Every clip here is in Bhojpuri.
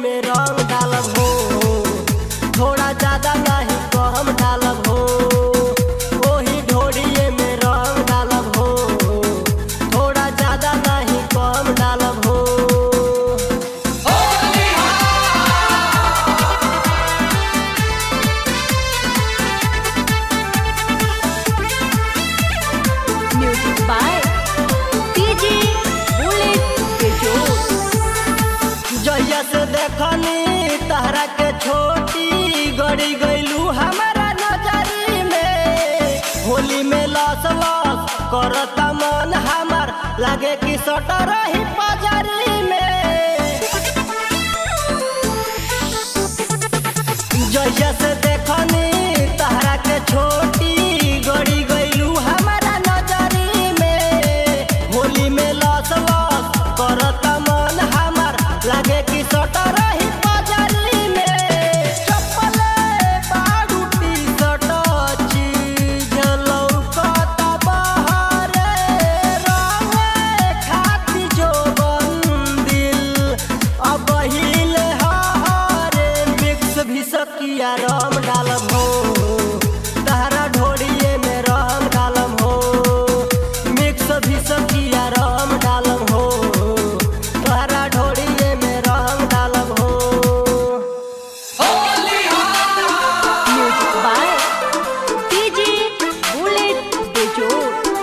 में रंग डालब हो, थोड़ा ज्यादा नहीं कम डालब हो। ओही ढोड़िए में रंग डालब हो, थोड़ा ज्यादा नहीं कम डालब हो। म्यूजिक बाय डीजे बुलेट बेजोड़। जहिया से देखनी तहरा के छोटी गड़ी गईलू हमारा नजरी में। होली में लस लस करता मन हमार, लागे कि सटर ही पजरी में। जहिया से देखनी तहरा के छोटी गड़ी गईलू हमारा नजरी में। होली में लस लस करता मन हमार, लागे कि सटर ही पजरी में। चप्पले बाडू टी शर्ट चीज लौकता बहरे, रंगे खाती जो बंदिल अब हिले हरे। मिक्स भी सकिया रम डालब हो, तहरा ढोड़िए में रंग डालब हो। मिक्स भी सकिया रम डालब हो, तहरा ढोड़िए में रंग डालब हो। म्यूजिक बाय डीजे बुलेट बेजोड़।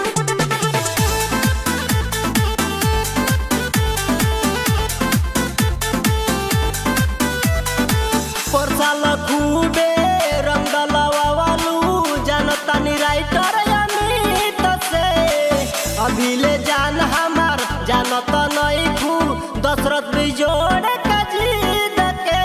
परसाल खूबे रंग डलवालू, जानता नी राइटर अमित से। अभी ले जान हमार जानता नहीं खू, दशरथ बेजोड़ का जीत के।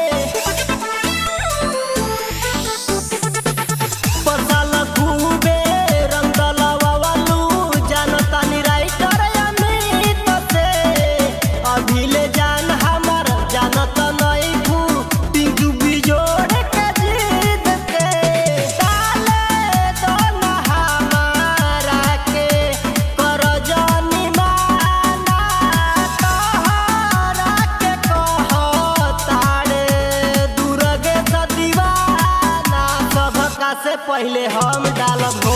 परसाल खूबे रंग डलवालू, जानता नी राइटर अमित से। अभी ले जान हमार जानता नहीं खू, पिंजू बिजोड़ के जीत के। डाले दोना हमारा के कर जानी माना, तोहरा के कहतारे दुर्गे स दीवाना। सबका से पहले हम डालब हो,